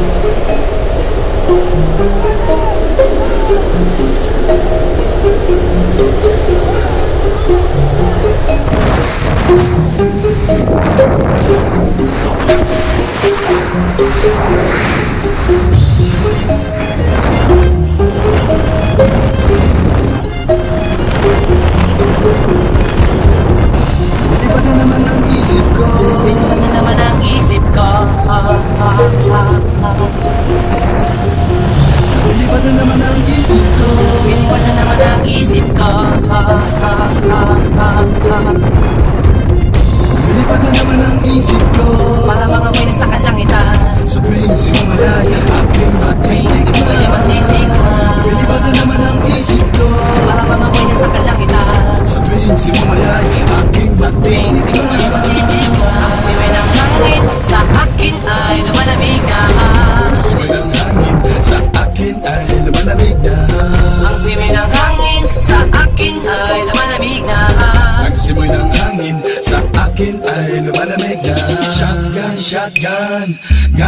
Lumilipad na naman ang isip ko. Lumilipad na naman ang isip ko. Lumilipad na naman ang isip ko. Lumilipad na naman ang isip ko. Lumilipad na naman ang isip ko. Para mga may nasa kalangitan. Sa tuwing sinumayay, aking matitikman. Lumilipad na naman ang isip ko. Para mga may nasa kalangitan. Sa tuwing sinumayay, aking matitikman. Ang siway ng hangin sa akin ay lumalamig na. Ang siway ng hangin sa akin ay lumalamig na. Ang siway ng hangin sa akin ay lumalamig na. Ang simoy ng hangin sa akin ay lumalamig na. Shotgun, shotgun.